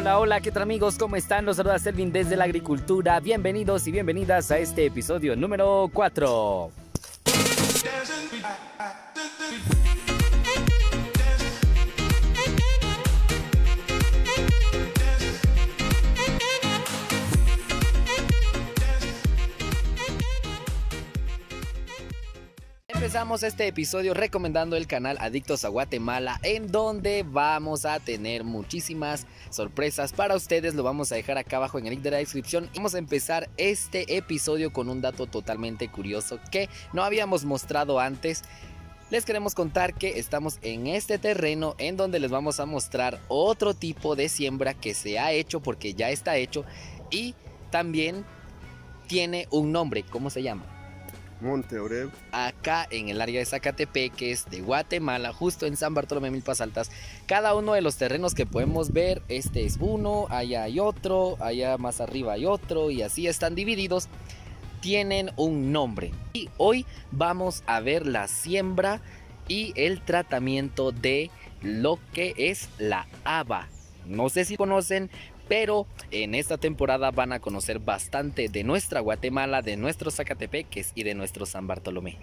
Hola, hola, ¿qué tal amigos? ¿Cómo están? Los saluda Selvin desde la agricultura. Bienvenidos y bienvenidas a este episodio número 4. Empezamos este episodio recomendando el canal Adictos a Guatemala, en donde vamos a tener muchísimas sorpresas para ustedes. Lo vamos a dejar acá abajo en el link de la descripción. Vamos a empezar este episodio con un dato totalmente curioso que no habíamos mostrado antes. Les queremos contar que estamos en este terreno en donde les vamos a mostrar otro tipo de siembra que se ha hecho, porque ya está hecho, y también tiene un nombre. ¿Cómo se llama? Monte Oreb. Acá en el área de Zacatepeques de Guatemala, justo en San Bartolomé Milpas Altas. Cada uno de los terrenos que podemos ver, este es uno, allá hay otro, allá más arriba hay otro, y así están divididos. Tienen un nombre. Y hoy vamos a ver la siembra y el tratamiento de lo que es la haba. No sé si conocen, pero en esta temporada van a conocer bastante de nuestra Guatemala, de nuestros Zacatepeques y de nuestro San Bartolomé.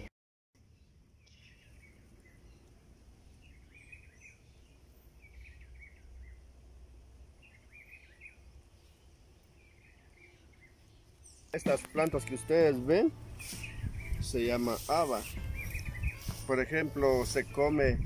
Estas plantas que ustedes ven se llama haba. Por ejemplo, se come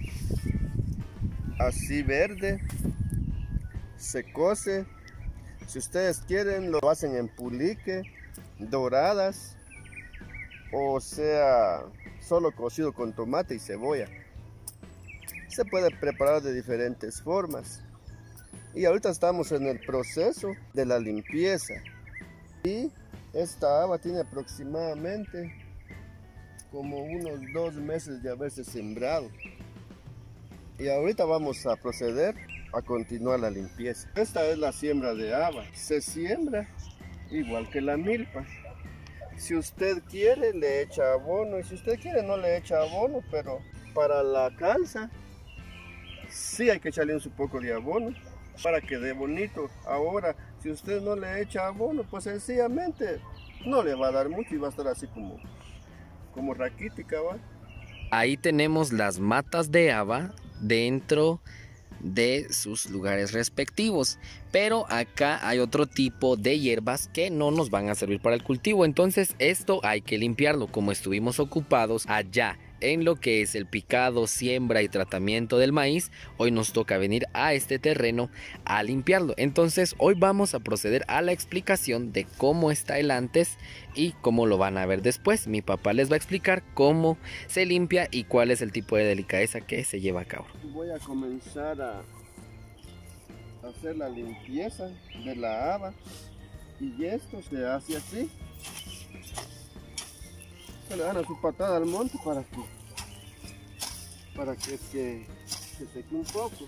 así verde, se cose. Si ustedes quieren, lo hacen en pulique, doradas, o sea, solo cocido con tomate y cebolla. Se puede preparar de diferentes formas. Y ahorita estamos en el proceso de la limpieza. Y esta haba tiene aproximadamente como unos 2 meses de haberse sembrado. Y ahorita vamos a proceder a continuar la limpieza. Esta es la siembra de haba. Se siembra igual que la milpa. Si usted quiere, le echa abono, y si usted quiere, no le echa abono, pero para la calza sí hay que echarle un poco de abono para que dé bonito. Ahora, si usted no le echa abono, pues sencillamente no le va a dar mucho y va a estar así como raquítica, ¿va? Ahí tenemos las matas de haba dentro de sus lugares respectivos, pero acá hay otro tipo de hierbas que no nos van a servir para el cultivo. Entonces esto hay que limpiarlo. Como estuvimos ocupados allá en lo que es el picado, siembra y tratamiento del maíz, hoy nos toca venir a este terreno a limpiarlo. Entonces hoy vamos a proceder a la explicación de cómo está el antes y cómo lo van a ver después. Mi papá les va a explicar cómo se limpia y cuál es el tipo de delicadeza que se lleva a cabo. Voy a comenzar a hacer la limpieza de la haba, y esto se hace así. Se le dan su patada al monte para que se seque un poco.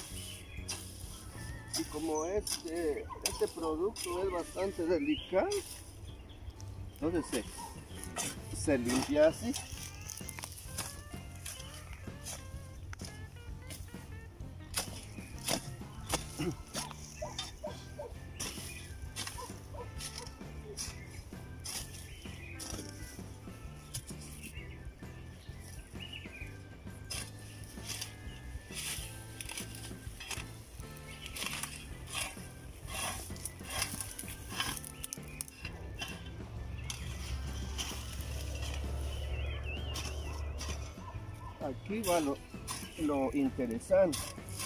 Y como este producto es bastante delicado, entonces se limpia así. Aquí va lo interesante.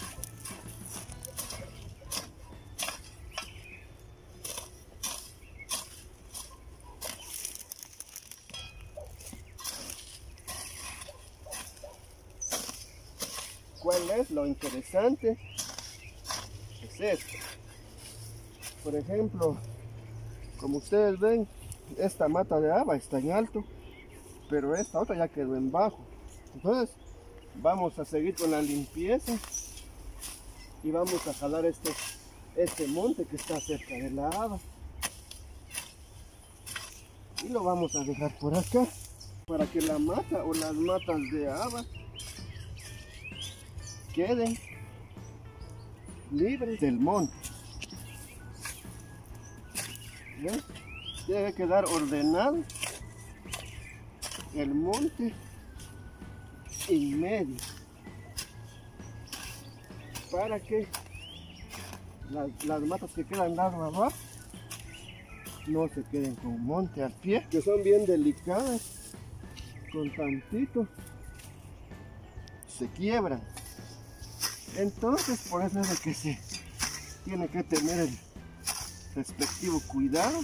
¿Cuál es lo interesante? Es esto. Por ejemplo, como ustedes ven, esta mata de haba está en alto, pero esta otra ya quedó en bajo. Entonces vamos a seguir con la limpieza y vamos a jalar este monte que está cerca de la haba, y lo vamos a dejar por acá para que la mata o las matas de haba queden libres del monte. ¿Ves? Tiene que quedar ordenado el monte en medio para que las matas que quedan lado abajo no se queden con monte al pie, que son bien delicadas, con tantito se quiebran. Entonces por eso es de que se tiene que tener el respectivo cuidado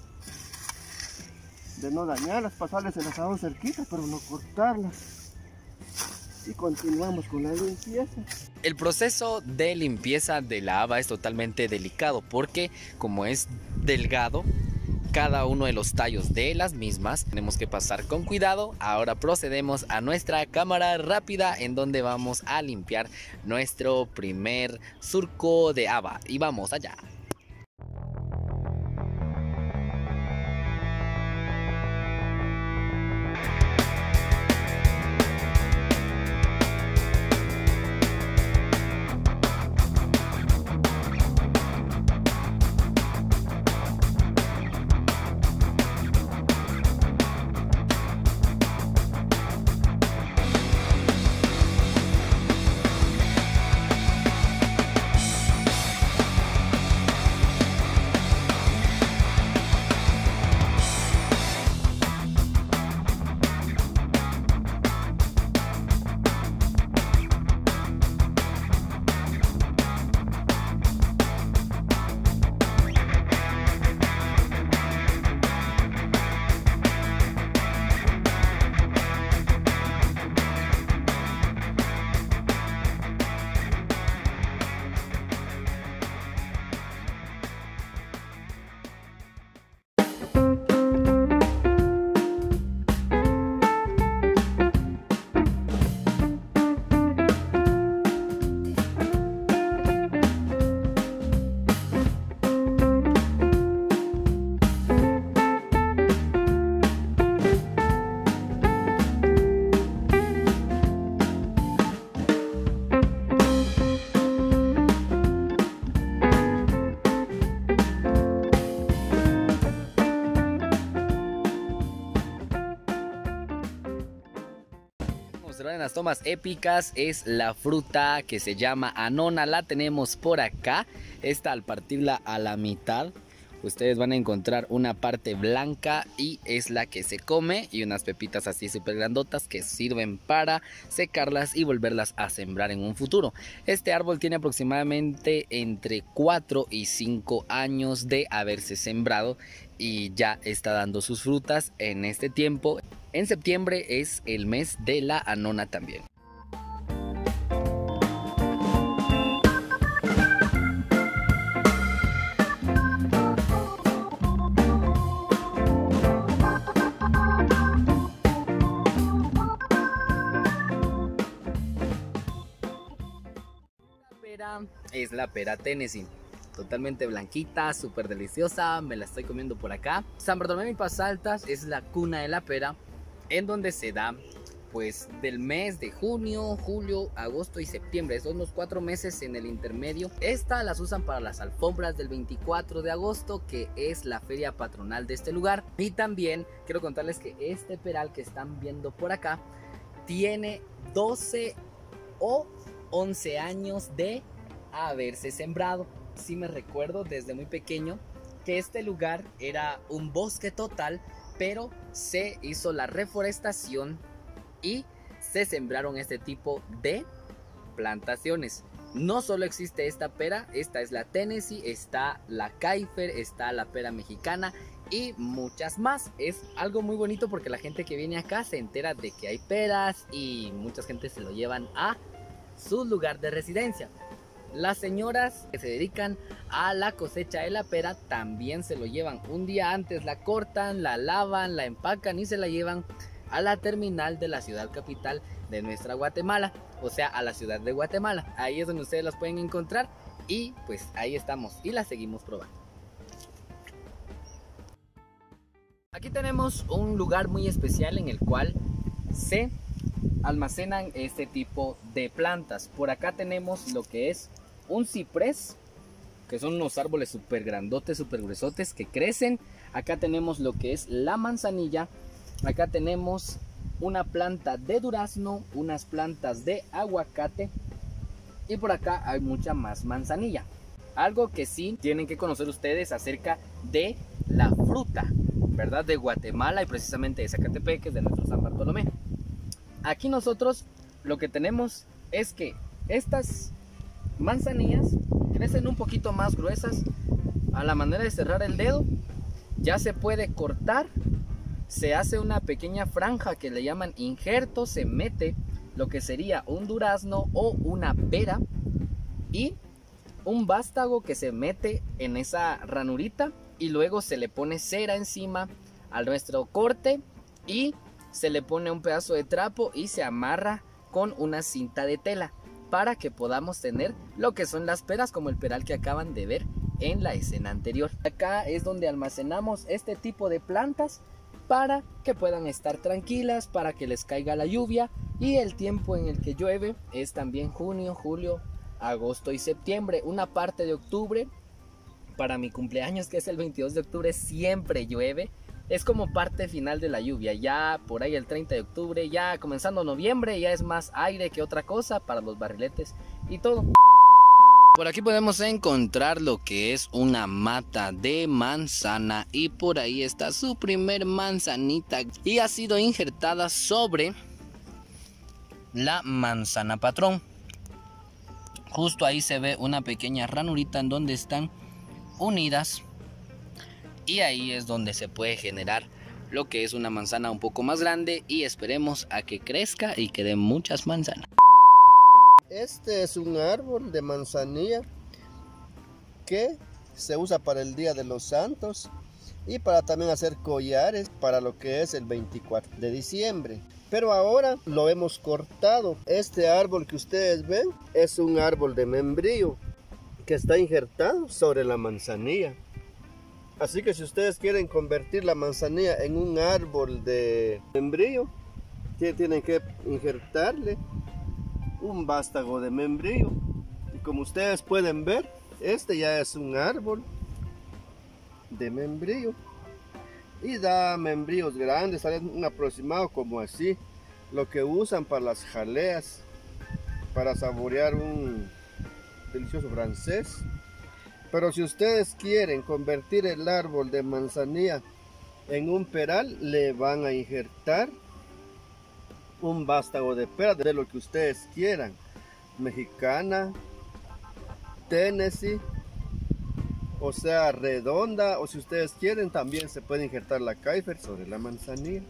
de no dañarlas, pasarles el asadón cerquita, pero no cortarlas. Y continuamos con la limpieza. El proceso de limpieza de la haba es totalmente delicado porque como es delgado, cada uno de los tallos de las mismas tenemos que pasar con cuidado. Ahora procedemos a nuestra cámara rápida en donde vamos a limpiar nuestro primer surco de haba y vamos allá. En las tomas épicas es la fruta que se llama anona, la tenemos por acá. Esta, al partirla a la mitad, ustedes van a encontrar una parte blanca y es la que se come, y unas pepitas así súper grandotas que sirven para secarlas y volverlas a sembrar en un futuro. Este árbol tiene aproximadamente entre 4 y 5 años de haberse sembrado y ya está dando sus frutas en este tiempo. En septiembre es el mes de la anona también. La pera es la pera Tennessee. Totalmente blanquita, súper deliciosa, me la estoy comiendo por acá. San Bartolomé y Milpas Altas es la cuna de la pera, en donde se da pues del mes de junio, julio, agosto y septiembre. Son los 4 meses en el intermedio. Estas las usan para las alfombras del 24 de agosto, que es la feria patronal de este lugar. Y también quiero contarles que este peral que están viendo por acá tiene 12 o 11 años de haberse sembrado. Sí me recuerdo desde muy pequeño que este lugar era un bosque total, pero se hizo la reforestación y se sembraron este tipo de plantaciones. No solo existe esta pera, esta es la Tennessee, está la Kaifer, está la pera mexicana y muchas más. Es algo muy bonito porque la gente que viene acá se entera de que hay peras y mucha gente se lo llevan a su lugar de residencia. Las señoras que se dedican a la cosecha de la pera también se lo llevan un día antes, la cortan, la lavan, la empacan y se la llevan a la terminal de la ciudad capital de nuestra Guatemala, o sea, a la ciudad de Guatemala. Ahí es donde ustedes las pueden encontrar y pues ahí estamos y las seguimos probando. Aquí tenemos un lugar muy especial en el cual se almacenan este tipo de plantas. Por acá tenemos lo que es un ciprés que son unos árboles súper grandotes, súper gruesotes que crecen. Acá tenemos lo que es la manzanilla. Acá tenemos una planta de durazno, unas plantas de aguacate. Y por acá hay mucha más manzanilla. Algo que sí tienen que conocer ustedes acerca de la fruta, ¿verdad? De Guatemala y precisamente de Zacatepeques, de nuestro San Bartolomé. Aquí nosotros lo que tenemos es que estas manzanillas crecen un poquito más gruesas. A la manera de cerrar el dedo ya se puede cortar, se hace una pequeña franja que le llaman injerto, se mete lo que sería un durazno o una pera y un vástago que se mete en esa ranurita, y luego se le pone cera encima a nuestro corte y se le pone un pedazo de trapo y se amarra con una cinta de tela para que podamos tener lo que son las peras, como el peral que acaban de ver en la escena anterior. Acá es donde almacenamos este tipo de plantas para que puedan estar tranquilas, para que les caiga la lluvia, y el tiempo en el que llueve es también junio, julio, agosto y septiembre. Una parte de octubre, para mi cumpleaños que es el 22 de octubre, siempre llueve. Es como parte final de la lluvia. Ya por ahí el 30 de octubre, ya comenzando noviembre, ya es más aire que otra cosa para los barriletes y todo. Por aquí podemos encontrar lo que es una mata de manzana, y por ahí está su primer manzanita y ha sido injertada sobre la manzana patrón. Justo ahí se ve una pequeña ranurita en donde están unidas, y ahí es donde se puede generar lo que es una manzana un poco más grande, y esperemos a que crezca y que dé muchas manzanas. Este es un árbol de manzanilla que se usa para el Día de los Santos y para también hacer collares para lo que es el 24 de diciembre. Pero ahora lo hemos cortado. Este árbol que ustedes ven es un árbol de membrillo que está injertado sobre la manzanilla. Así que si ustedes quieren convertir la manzanilla en un árbol de membrillo, tienen que injertarle un vástago de membrillo. Y como ustedes pueden ver, este ya es un árbol de membrillo y da membrillos grandes, salen un aproximado como así, lo que usan para las jaleas, para saborear un delicioso francés. Pero si ustedes quieren convertir el árbol de manzanilla en un peral, le van a injertar un vástago de pera de lo que ustedes quieran, mexicana, Tennessee, o sea redonda, o si ustedes quieren también se puede injertar la Kaifer sobre la manzanilla.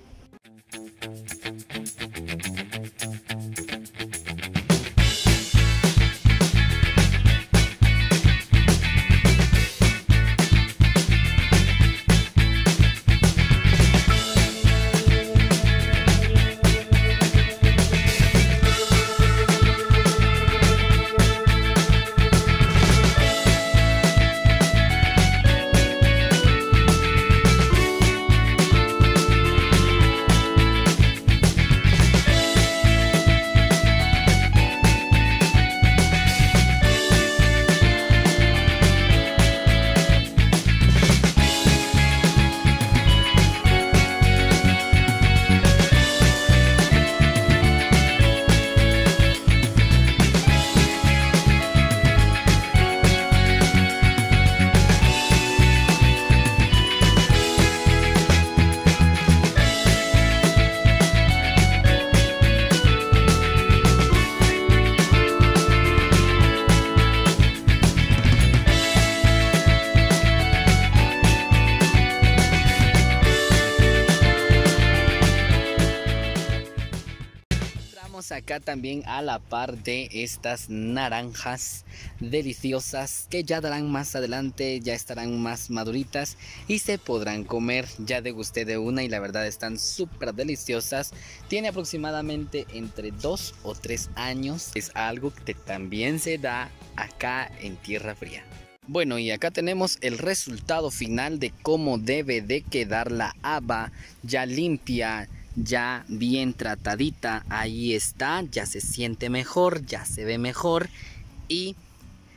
Acá también a la par de estas naranjas deliciosas que ya darán más adelante, ya estarán más maduritas y se podrán comer. Ya degusté de una y la verdad están súper deliciosas. Tiene aproximadamente entre 2 o 3 años. Es algo que también se da acá en Tierra Fría. Bueno, y acá tenemos el resultado final de cómo debe de quedar la haba ya limpia, ya bien tratadita. Ahí está, ya se siente mejor, ya se ve mejor. Y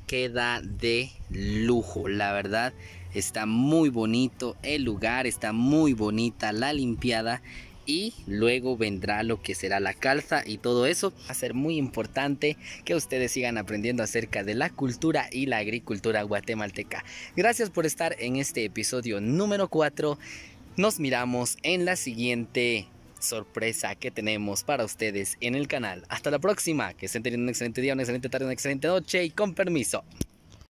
queda de lujo, la verdad. Está muy bonito el lugar, está muy bonita la limpiada. Y luego vendrá lo que será la calza y todo eso. Va a ser muy importante que ustedes sigan aprendiendo acerca de la cultura y la agricultura guatemalteca. Gracias por estar en este episodio número 4. Nos miramos en la siguiente sorpresa que tenemos para ustedes en el canal. Hasta la próxima. Que estén teniendo un excelente día, una excelente tarde, una excelente noche y con permiso.